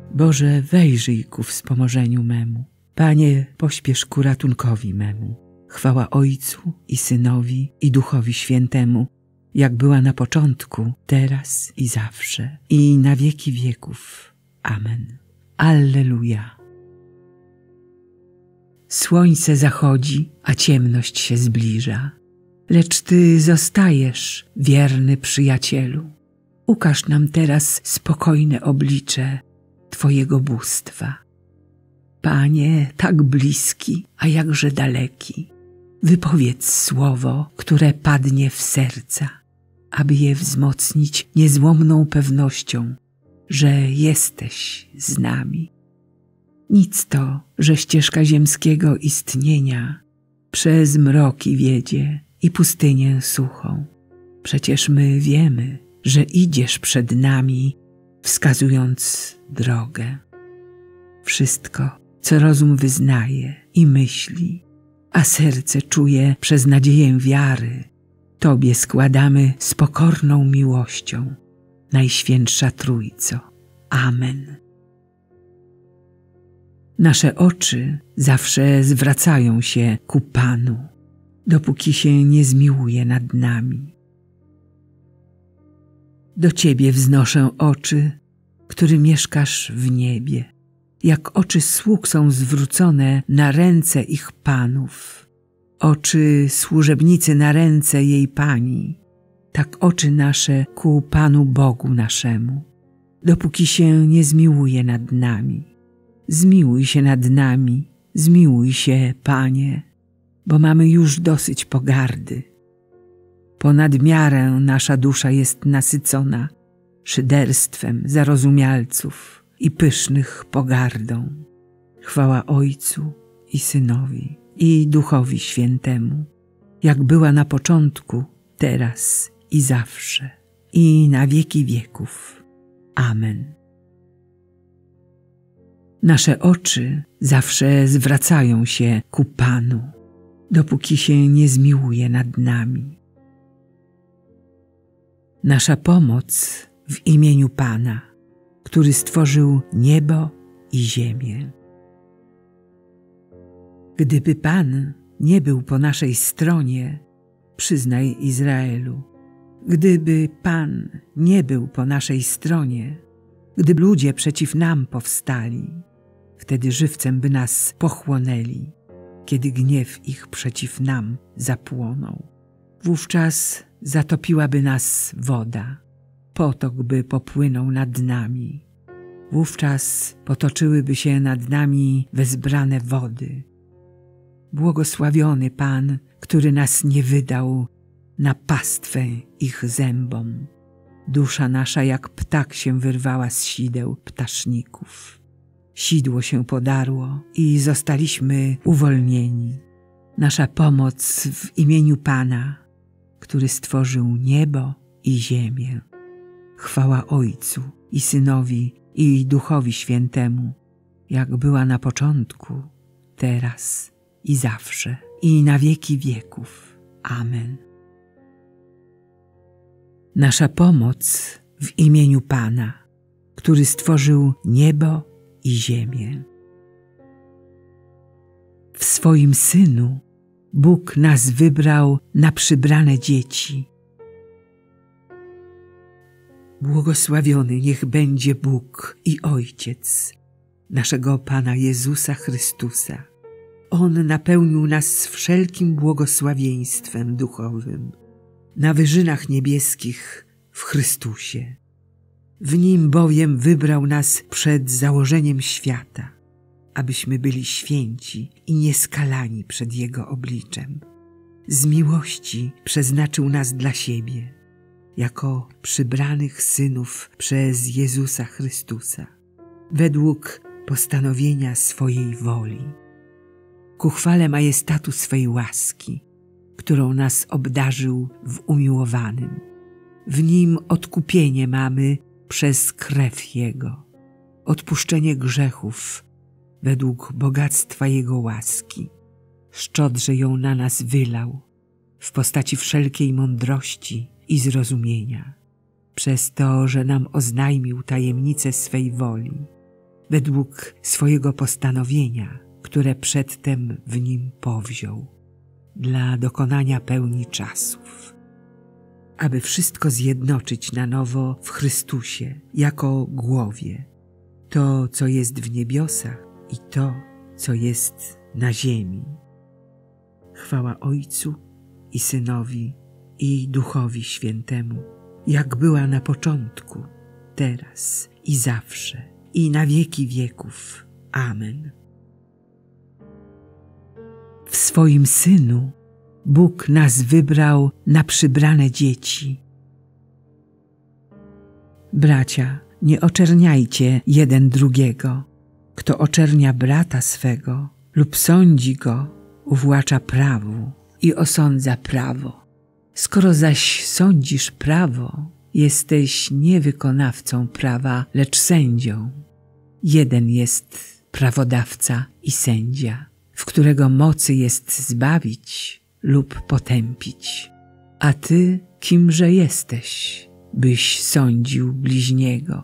Boże, wejrzyj ku wspomożeniu memu. Panie, pośpiesz ku ratunkowi memu. Chwała Ojcu i Synowi i Duchowi Świętemu, jak była na początku, teraz i zawsze, i na wieki wieków. Amen. Alleluja. Słońce zachodzi, a ciemność się zbliża, lecz Ty zostajesz, wierny przyjacielu. Ukaż nam teraz spokojne oblicze Twojego bóstwa. Panie, tak bliski, a jakże daleki, wypowiedz słowo, które padnie w serca, aby je wzmocnić niezłomną pewnością, że jesteś z nami. Nic to, że ścieżka ziemskiego istnienia przez mroki wiedzie i pustynię suchą. Przecież my wiemy, że idziesz przed nami, wskazując drogę. Wszystko, co rozum wyznaje i myśli, a serce czuje przez nadzieję wiary, Tobie składamy z pokorną miłością, Najświętsza Trójco. Amen. Nasze oczy zawsze zwracają się ku Panu, dopóki się nie zmiłuje nad nami. Do Ciebie wznoszę oczy, który mieszkasz w niebie. Jak oczy sług są zwrócone na ręce ich panów, oczy służebnicy na ręce jej pani, tak oczy nasze ku Panu Bogu naszemu, dopóki się nie zmiłuje nad nami. Zmiłuj się nad nami, zmiłuj się, Panie, bo mamy już dosyć pogardy. Ponad miarę nasza dusza jest nasycona szyderstwem zarozumialców i pysznych pogardą. Chwała Ojcu i Synowi i Duchowi Świętemu, jak była na początku, teraz i zawsze, i na wieki wieków. Amen. Nasze oczy zawsze zwracają się ku Panu, dopóki się nie zmiłuje nad nami. Nasza pomoc w imieniu Pana, który stworzył niebo i ziemię. Gdyby Pan nie był po naszej stronie, przyznaj Izraelu, gdyby Pan nie był po naszej stronie, gdyby ludzie przeciw nam powstali, wtedy żywcem by nas pochłonęli, kiedy gniew ich przeciw nam zapłonął. Wówczas zatopiłaby nas woda, potok by popłynął nad nami. Wówczas potoczyłyby się nad nami wezbrane wody. Błogosławiony Pan, który nas nie wydał na pastwę ich zębom. Dusza nasza jak ptak się wyrwała z sideł ptaszników. Sidło się podarło i zostaliśmy uwolnieni. Nasza pomoc w imieniu Pana, który stworzył niebo i ziemię. Chwała Ojcu i Synowi i Duchowi Świętemu, jak była na początku, teraz i zawsze, i na wieki wieków. Amen. Nasza pomoc w imieniu Pana, który stworzył niebo i ziemię. W swoim Synu Bóg nas wybrał na przybrane dzieci. Błogosławiony niech będzie Bóg i Ojciec naszego Pana Jezusa Chrystusa. On napełnił nas wszelkim błogosławieństwem duchowym na wyżynach niebieskich w Chrystusie. W Nim bowiem wybrał nas przed założeniem świata, abyśmy byli święci i nieskalani przed Jego obliczem. Z miłości przeznaczył nas dla siebie, jako przybranych synów przez Jezusa Chrystusa, według postanowienia swojej woli, ku chwale majestatu swej łaski, którą nas obdarzył w umiłowanym. W Nim odkupienie mamy przez krew Jego, odpuszczenie grzechów według bogactwa Jego łaski. Szczodrze ją na nas wylał w postaci wszelkiej mądrości i zrozumienia, przez to, że nam oznajmił tajemnicę swej woli, według swojego postanowienia, które przedtem w nim powziął, dla dokonania pełni czasów, aby wszystko zjednoczyć na nowo w Chrystusie jako głowie, to, co jest w niebiosach i to, co jest na ziemi. Chwała Ojcu i Synowi i Duchowi Świętemu, jak była na początku, teraz i zawsze, i na wieki wieków. Amen. W swoim Synu Bóg nas wybrał na przybrane dzieci. Bracia, nie oczerniajcie jeden drugiego. Kto oczernia brata swego lub sądzi go, uwłacza prawu i osądza prawo. Skoro zaś sądzisz prawo, jesteś nie wykonawcą prawa, lecz sędzią. Jeden jest prawodawca i sędzia, w którego mocy jest zbawić lub potępić. A ty kimże jesteś, byś sądził bliźniego?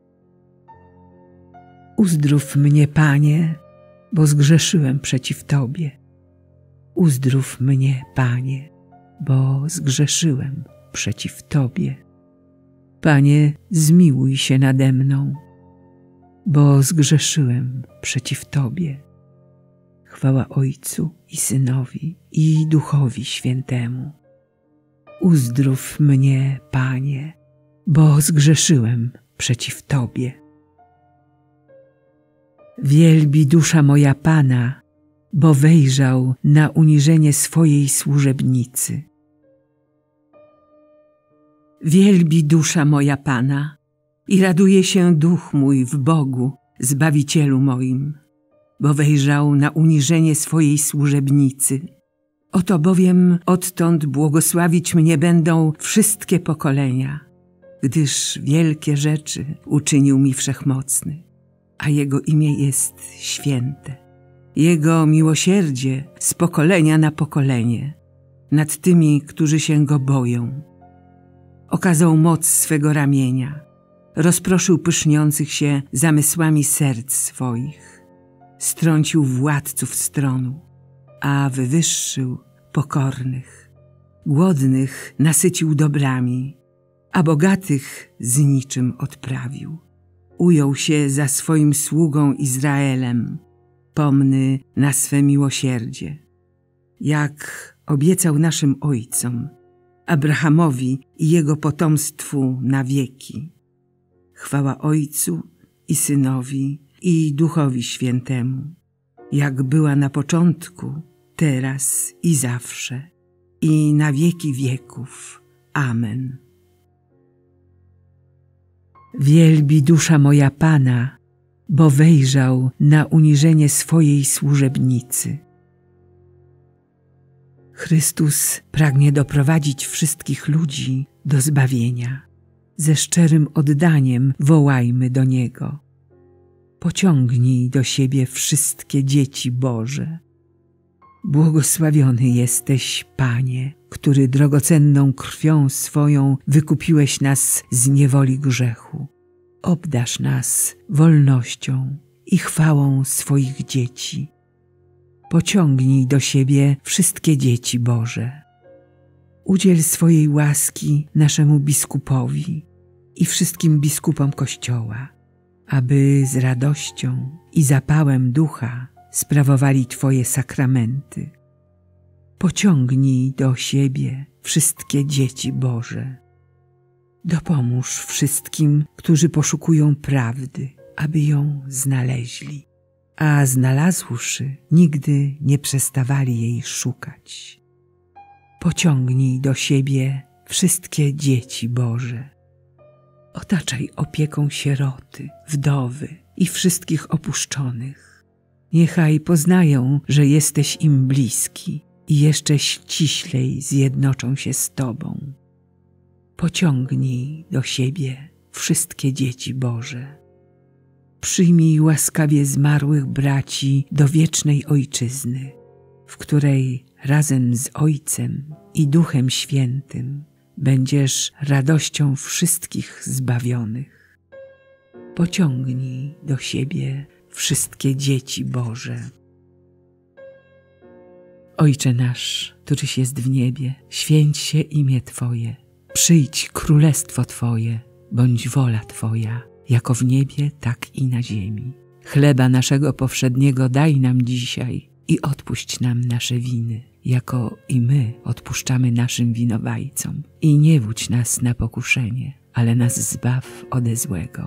Uzdrów mnie, Panie, bo zgrzeszyłem przeciw Tobie. Uzdrów mnie, Panie, bo zgrzeszyłem przeciw Tobie. Panie, zmiłuj się nade mną, bo zgrzeszyłem przeciw Tobie. Chwała Ojcu i Synowi i Duchowi Świętemu. Uzdrów mnie, Panie, bo zgrzeszyłem przeciw Tobie. Wielbi dusza moja Pana, bo wejrzał na uniżenie swojej służebnicy. Wielbi dusza moja Pana i raduje się duch mój w Bogu, Zbawicielu moim, bo wejrzał na uniżenie swojej służebnicy. Oto bowiem odtąd błogosławić mnie będą wszystkie pokolenia, gdyż wielkie rzeczy uczynił mi Wszechmocny, a Jego imię jest święte. Jego miłosierdzie z pokolenia na pokolenie nad tymi, którzy się Go boją. Okazał moc swego ramienia, rozproszył pyszniących się zamysłami serc swoich, strącił władców stronu, a wywyższył pokornych. Głodnych nasycił dobrami, a bogatych z niczym odprawił. Ujął się za swoim sługą Izraelem, pomny na swe miłosierdzie, jak obiecał naszym ojcom, Abrahamowi i jego potomstwu na wieki. Chwała Ojcu i Synowi i Duchowi Świętemu, jak była na początku, teraz i zawsze, i na wieki wieków. Amen. Wielbi dusza moja Pana, bo wejrzał na uniżenie swojej służebnicy. Chrystus pragnie doprowadzić wszystkich ludzi do zbawienia. Ze szczerym oddaniem wołajmy do Niego. Pociągnij do siebie wszystkie dzieci Boże. Błogosławiony jesteś, Panie, który drogocenną krwią swoją wykupiłeś nas z niewoli grzechu. Obdarz nas wolnością i chwałą swoich dzieci. Pociągnij do siebie wszystkie dzieci Boże. Udziel swojej łaski naszemu biskupowi i wszystkim biskupom Kościoła, aby z radością i zapałem ducha sprawowali Twoje sakramenty. Pociągnij do siebie wszystkie dzieci Boże. Dopomóż wszystkim, którzy poszukują prawdy, aby ją znaleźli, a znalazłszy, nigdy nie przestawali jej szukać. Pociągnij do siebie wszystkie dzieci Boże. Otaczaj opieką sieroty, wdowy i wszystkich opuszczonych. Niechaj poznają, że jesteś im bliski i jeszcze ściślej zjednoczą się z Tobą. Pociągnij do siebie wszystkie dzieci Boże. Przyjmij łaskawie zmarłych braci do wiecznej Ojczyzny, w której razem z Ojcem i Duchem Świętym będziesz radością wszystkich zbawionych. pociągnij do siebie wszystkie dzieci Boże. Ojcze nasz, któryś jest w niebie, święć się imię Twoje. Przyjdź królestwo Twoje, bądź wola Twoja, jako w niebie, tak i na ziemi. Chleba naszego powszedniego daj nam dzisiaj i odpuść nam nasze winy, jako i my odpuszczamy naszym winowajcom. I nie wódź nas na pokuszenie, ale nas zbaw ode złego.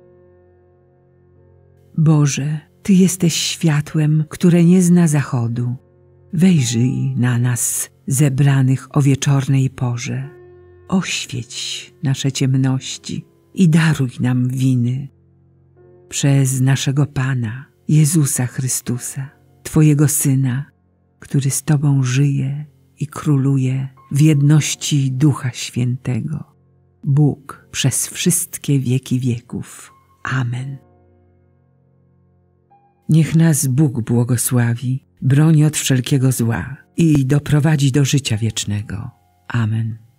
Boże, Ty jesteś światłem, które nie zna zachodu. Wejrzyj na nas, zebranych o wieczornej porze. Oświeć nasze ciemności i daruj nam winy. Przez naszego Pana, Jezusa Chrystusa, Twojego Syna, który z Tobą żyje i króluje w jedności Ducha Świętego, Bóg przez wszystkie wieki wieków. Amen. Niech nas Bóg błogosławi, broni od wszelkiego zła i doprowadzi do życia wiecznego. Amen.